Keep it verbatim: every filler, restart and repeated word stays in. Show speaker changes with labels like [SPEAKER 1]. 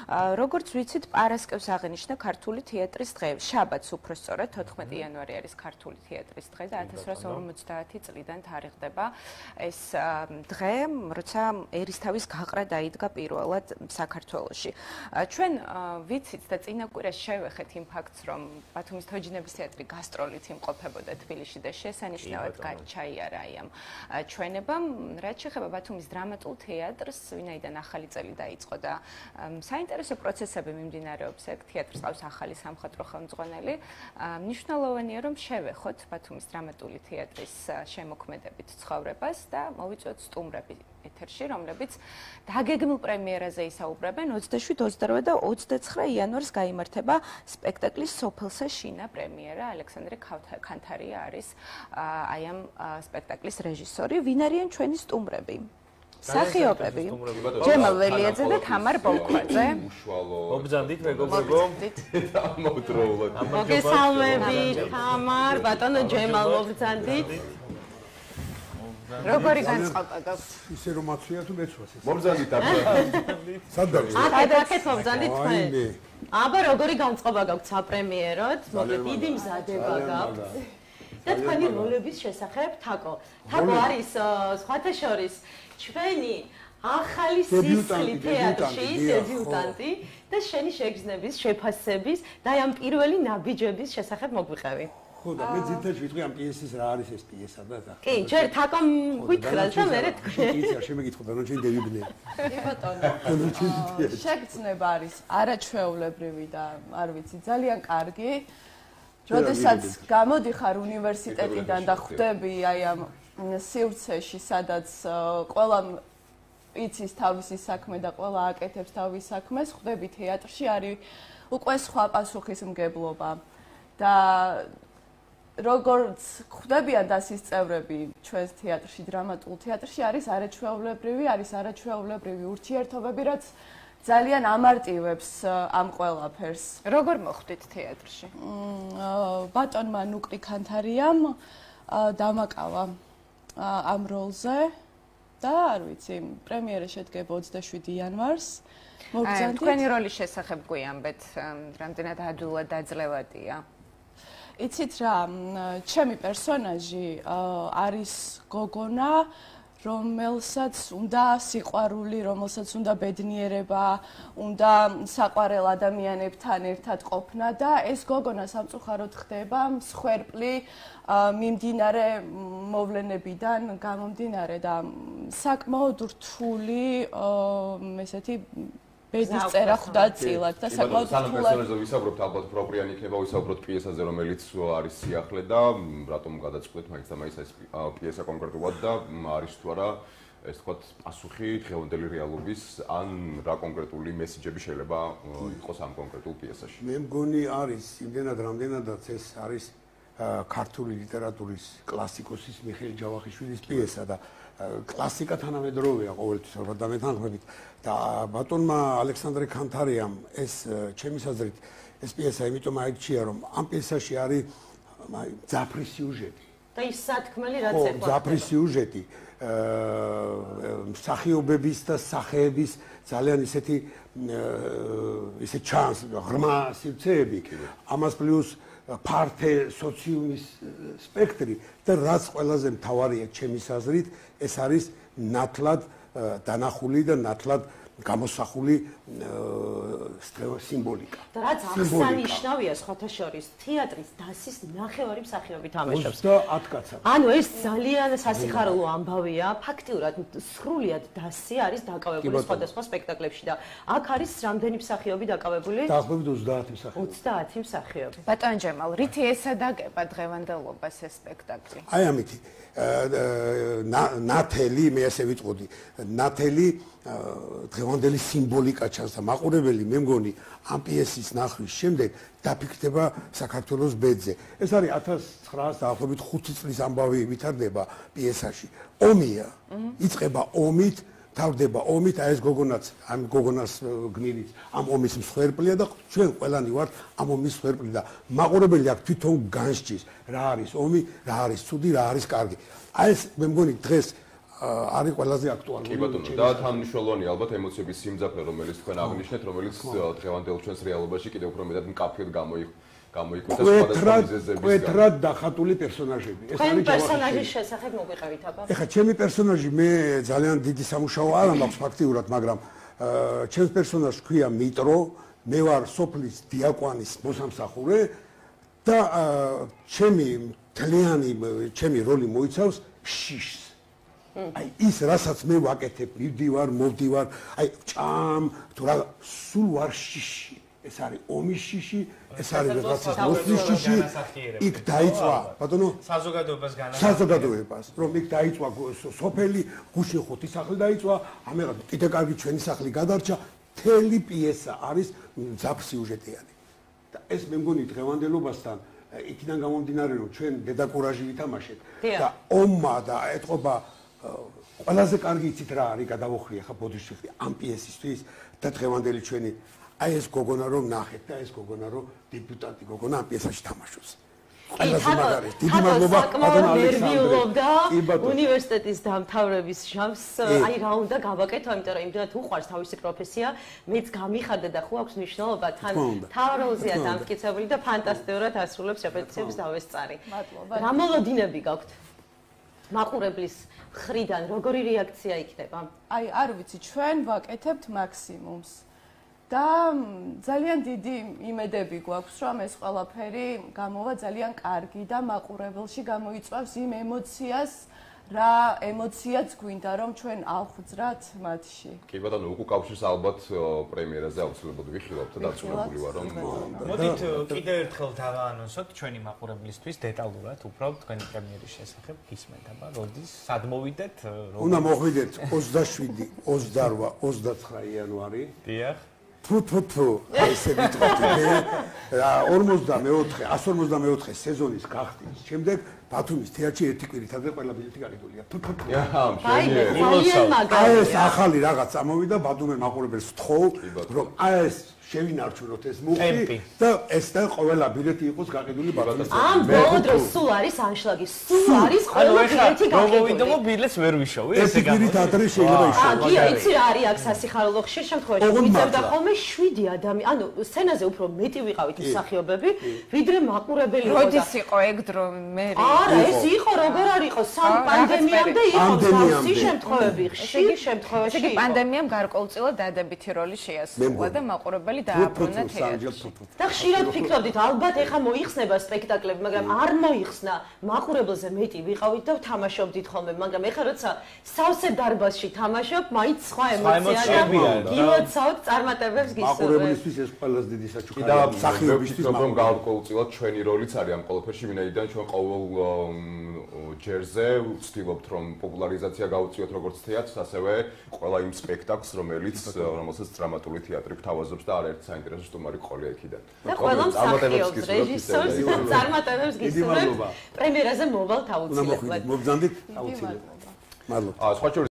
[SPEAKER 1] როგორც ვიცით, პარასკევს აღინიშნა ქართული თეატრის დღე. შაბათს უფრო სწორად თოთხმეტი იანვარი არის ქართული თეატრის დღე და ათას რვაასა ორმოცდაათი წლიდან თარიღდება ეს დღე, როცა ერისთავის გაყრა დაიდგა პირველად საქართველოში. ჩვენ ვიცით და წინა კვირას შევეხეთ იმ ფაქტს, რომ ბათუმის თოჯინების თეატრი გასტროლით იმყოფებოდა თბილისში და შესანიშნავად გაჩაიარა აი ამ ჩვენებამ, რაც შეეხება ბათუმის დრამატულ თეატრს, ვინაიდან ახალი წელი დაიწყო და საინტერესო პროცესები მიმდინარეობს ეგ, თეატრს ყავს ახალი სამხატვრო ხელმძღვანელი. მნიშვნელოვანია, რომ შევეხოთ ბათუმის დრამატული თეატრის შემოქმედებით ცხოვრებას და მოვიწვიოთ სტუმრები ეთერში, რომლებიც დაგეგმილ პრემიერაზე ისაუბრებენ. ოცდაშვიდ, ოცდაოთხ და ოცდაცხრა იანვარს გაიმართება სპექტაკლის სოფელსა შინა პრემიერა. ალექსანდრე ქანთარია არის აი ამ სპექტაკლის რეჟისორი. ვინ არიან ჩვენი სტუმრები? მსახიობები ჯემალ ველიაძე და თამარ ბოლქვაძე.
[SPEAKER 2] მოგზანდით მეგობრებო.
[SPEAKER 3] ამოდროულად.
[SPEAKER 4] მოგესალმებით თამარ, ბატონო ჯემალ მოგზანდით.
[SPEAKER 1] როგორი განწყობა გაქვთ?
[SPEAKER 5] ისე რომ აცვია თუ მეცვას ეს.
[SPEAKER 3] მოგზანდით აბა.
[SPEAKER 5] სადაც?
[SPEAKER 4] აკეთ მოგზანდით თქვენ. აბა როგორი განწყობა გაქვთ საპრემიეროდ? მოკლედ დიდი მზადება გაქვთ. და თქვენი როლების შესახებ თაკო. თაკო არის სხვათა შორის ჩვენი ახალი სისხლი თეატრში, დებიუტანტი და შენი შეგრძნების, შეფასების და ამ პირველი ნაბიჯების შესახებ მოგვიყევი.
[SPEAKER 5] ხო და მე ძირითადად ვიტყვი ამ პიესის რა არის ეს პიესა და და.
[SPEAKER 4] კი, ჯერ თაკომ გითხრას და მე თქვი.
[SPEAKER 5] იცი, შემეგითხო და რომ ჩვენ დებიუტნე.
[SPEAKER 6] კი ბატონო. შეგრძნება არის არაჩვეულებრივი და არ ვიცი, ძალიან კარგი. როდესაც გამოდიხარ უნივერსიტეტიდან და ხვდები აი ამ სივრცეში, სადაც ყველა იცის თავისი საქმე და ყველა აკეთებს თავის საქმეს, ხვდები თეატრში არის უკვე სხვა პასუხისმგებლობა. და როგორც ხვდებიან დასის წევრები ჩვენს თეატრში, დრამატულ თეატრში არის არაჩვეულებრივი, არის არაჩვეულებრივი ურთიერთობები, რაც ძალიან ამარტივებს ამ ყველაფერს.
[SPEAKER 1] როგორ მოხვდით თეატრში?
[SPEAKER 6] ბატონმა ნუკრი ქანთარიამ დამაკავა ამ როლზე და არ ვიცი, პრემიერა შედგება ოცდაშვიდ იანვარს.
[SPEAKER 1] მოგზანდით. თქვენი როლის შესახებ გვიამბეთ, რამდენად ადვილად დაძლევადია?
[SPEAKER 6] იცით რა, ჩემი პერსონაჟი არის გოგონა, რომელსაც უნდა სიყვარული, რომელსაც უნდა ბედნიერება, უნდა საყვარელ ადამიანებთან ერთად ყოფნა და ეს გოგონა სამწუხაროდ ხდება მსხვერპლი მიმდინარე მოვლენებიდან გამომდინარე და საკმაოდ რთული ესეთი ბედის წერა ხვდა წილად და საკმაოდ
[SPEAKER 3] რთულად. სანამ პერსონაჟზე ვისაუბრებთ, ალბათ პროპრიანი იქნება ვისაუბროთ პიესაზე, რომელიც არის სიახლე და რატომ გადაწყვეტ მაინც და მაინც ეს პიესა კონკრეტულად და არის თუ არა ეს თქვათ პასუხი დღევანდელი რეალობის ან რა კონკრეტული მესიჯები შეიძლება იყოს ამ კონკრეტულ პიესაში.
[SPEAKER 5] მე მგონი არის იმდენად რამდენადაც ეს არის ქართული ლიტერატურის კლასიკოსის მიხეილ ჯავახიშვილის პიესა და კლასიკა თანამედროვეა ყოველთვის ალბათ და მეთანხმებით და ბატონმა ალექსანდრე ქანთარიამ ეს ჩემი აზრით ეს პიესა იმიტომ აირჩია რომ ამ პიესაში არის ძაფრი სიუჟეტი
[SPEAKER 4] და ის სათქმელი რაც
[SPEAKER 5] ეხლა ძაფრი სიუჟეტი მსახიობების და სახეების ძალიან ისეთი ისე ჩანს ღრმა სივრცეები ამას პლუს ფართე სოციუმის სპექტრი და რაც ყველაზე მთავარია ჩემის აზრით ეს არის ნათლად დანახული და ნათლად გამოსახული სიმბოლიკა.
[SPEAKER 4] და რაც აღსანიშნავია სხვათა შორის თეატრის დასის ნახევარი მსახიობი თამაშობს.
[SPEAKER 5] ოცდაათ კაცი.
[SPEAKER 4] ანუ ეს ძალიან სასიხარულო ამბავია. ფაქტიურად სრულიად დასი არის დაკავებული სხვადასხვა სპექტაკლებში და აქ არის რამდენი მსახიობი დაკავებული?
[SPEAKER 5] დაახლოებით ოცდაათი მსახიობი.
[SPEAKER 4] ოცდაათი მსახიობი.
[SPEAKER 1] ბატონ ჯემალ, რითი ესადაგება დღევანდელობას ეს სპექტაკლი?
[SPEAKER 5] აი ამითი ნათელი, მე ასე ვიტყოდი, ნათელი დღევანდელი სიმბოლიკა ჩანს და მაყურებელი მე მგონი ამ პიესის ნახვის შემდეგ დაფიქრდება საქართველოს ბედზე. ეს არის ათას ცხრაას დაახლოებით ხუთი წლის ამბავი ვითარდება პიესაში. ომია, იწყება ომით, თავდება ომით, აი ეს გოგონაც, ამ გოგონას გმირიც ამ ომის მსხვერპლია და ჩვენ ყველანი ვართ ამ ომის მსხვერპლი და მაყურებელი აქ თვითონ განსჯის, რა არის ომი, რა არის ცუდი, რა არის კარგი. აი ეს მე მგონი დღეს არის ყველაზე აქტუალური.
[SPEAKER 3] კი ბატონო, და თანამშრომლობანი ალბათ ემოციების სიმძაფრე, რომელიც თქვენ აღნიშნეთ, რომელიც დღევანდელ ჩვენს რეალობაში კიდევ უფრო მეტად მკაფიოდ გამოიკვეთა სხვადასხვა მიზეზების გამო.
[SPEAKER 5] კვეთრად დახატული პერსონაჟები.
[SPEAKER 4] ეს არის პერსონაჟის შესახებ მოგვიყევით აბა.
[SPEAKER 5] ეხლა ჩემი პერსონაჟი მე ძალიან დიდი სამუშაო არ მაქვს ფაქტიურად, მაგრამ ჩემს პერსონაჟს ქვია მიტრო, მე ვარ სოფლის დიაკვანის მოსამსახურე და ჩემი მთლიანი ჩემი როლი მოიცავს შიშს. აი ის რასაც მე ვაკეთებ, მივდივარ, მოვდივარ, აი ჭამ, თუ რა სულ ვარ შიში. ეს არის ომის შიში, ეს არის რაღაცის მოსვლის შიში. იქ დაიწყო, ბატონო,
[SPEAKER 2] საზოგადოებას განაცხადებს.
[SPEAKER 5] საზოგადოებას, რომ იქ დაიწყო სოფელი, გუშინ ხუთი სახლი დაიწყო, ამერად კიდე კარგი ჩვენი სახლი გადარჩა. მთელი პიესა არის მძაფრ სიუჟეტიანი. და ეს მე მგონი დღევანდელობასთან იქიდან გამომდინარე, რომ ჩვენ დედაკურაჟი ვითამაშეთ და ომმა და ეთყობა ყველაზე კარგი იცით რა არის გადავოხრია ხა ბოდიშჩიხი ამ პიესისთვის და დღევანდელი ჩვენი აი ეს გოგონა რომ ნახეთ და ეს გოგონა რომ დებუტანტი გოგონა ამ პიესაში თამაშობს. ყველაზე მაგარი. დიდი მადლობა ბატონო
[SPEAKER 4] ალექსანდრე. უნივერსიტეტის დამთავრების ჟამს აი რა უნდა გავაკეთო, იმიტომ რომ იმდენად უყვარს თავისი პროფესია, მეც გამიხარდა და ხო აქვს მნიშვნელობა თან თავროლზეა დამტკიცებული და ფანტასტიკურად ასრულებს რეპეტიციების დავესწარი.
[SPEAKER 6] მადლობა.
[SPEAKER 4] რა მოლოდინები გაქვთ? მაყურებლის მხრიდან როგორი რეაქცია იქნება?
[SPEAKER 6] აი, არ ვიცი, ჩვენ ვაკეთებთ მაქსიმუმს. და ძალიან დიდი იმედები გვაქვს, რომ ეს ყველაფერი გამოვა ძალიან კარგი და მაყურებელში გამოიწვევს იმ ემოციას, რა ემოციაც გვინდა, რომ ჩვენ ავხვძრათ მათში.
[SPEAKER 3] კი ბატონო, უკუ კავშირს ალბათ პრემიერაზე აუცილებლად ვიხილავთ და დარწმუნებული ვარ, რომ
[SPEAKER 2] მოდით კიდევ ერთხელ დავაანონსოთ ჩვენი მაყურებლისთვის დეტალურად უფრო თქვენი პრემიერის შესახებ გისმენთ, აბა, როდის, სად მოვიდეთ,
[SPEAKER 5] როგორ უნდა მოხვიდეთ ოცდაშვიდი, ოცდაოთხ, ოცდაცხრა იანვარი.
[SPEAKER 2] დიახ.
[SPEAKER 5] თუ თუ თუ ესე ვიტყოდი მე ორმოცდამეოთხე ასი ორმოცდამეოთხე სეზონის გახდის შემდეგ ბათუმის თეატრში ერთი კვირითაზე ყველა ბილეთი გაკიდულია. თუ თუ თუ
[SPEAKER 4] აი მე ძალიან მაგარი.
[SPEAKER 5] ეს ახალი რაღაც ამოვიდა ბათუმერ მაყურებელს ვთხოვ რომ აი ეს შევინარჩუნოთ ეს მუხი და ეს და ყველა ბილეთი იყოს გაკიდული ბათუმის.
[SPEAKER 4] ამ ბოლო დროს სულ არის ანშლაგი, სულ არის ყველა ბილეთი გაკიდული.
[SPEAKER 2] რომ მოვიდო ბილეთს ვერ ვიშოვე,
[SPEAKER 5] ესე გამო. ეს შეიძლება ისე.
[SPEAKER 4] აა კი, იცი რა არის აქ სასიხარულო ხშირ შემთხვევაში ვიწევდა ხოლმე შვიდი ადამიანი, ანუ სცენაზე უფრო მეტი ვიყავით მსახიობები, ვიდრე მაყურებელი იყო.
[SPEAKER 1] როდის იყო ეგ დრო მე?
[SPEAKER 4] არა, ეს იყო როგორ არ იყო სამ პანდემიამდე იყო მსგავსი შემთხვევები, ხშირ შემთხვევაში.
[SPEAKER 1] ესე იგი პანდემიამ გარკვეულწილად დადებითი როლი შეასრულა და მაყურებელი დააბრუნა თეატრში.
[SPEAKER 4] და ხშირად ფიქრობდით, ალბათ ეხა მოიხსნება სპექტაკლები, მაგრამ არ მოიხსნა. მაყურებელზე მეტი ვიყავით და თამაშობდით ხოლმე, მაგრამ ეხა როცა სავსე დარბაზში თამაშობ, მაინც სხვა ემოციაა. გილოცავთ წარმატებებს გისურვებთ.
[SPEAKER 5] მაყურებლისთვის ეს ყველაზე დიდი საჩუქრია. და მსახიობისთვის
[SPEAKER 3] რომ გავკოლწილად ჩვენი როლიც არის ამ ყველაფერში, ვინაიდან ჩვენ ყოველ ჯერზე ვცდილობთ რომ პოპულარიზაცია გავუწიოთ როგორც თეატრს, ასევე ყველა იმ სპექტაკლს, რომელიც რომელსაც დრამატული თეატრი გვთავაზობს და არაერთი საინტერესო სტუმარი ყოლია იქიდან.
[SPEAKER 4] და ყველა მსახიობს, რეჟისორს და წარმატებებს გისურვებთ. პრემიერაზე მოვალთ აუცილებლად.
[SPEAKER 5] მოგზანდით აუცილებლად. მადლობა.
[SPEAKER 3] აა სხვა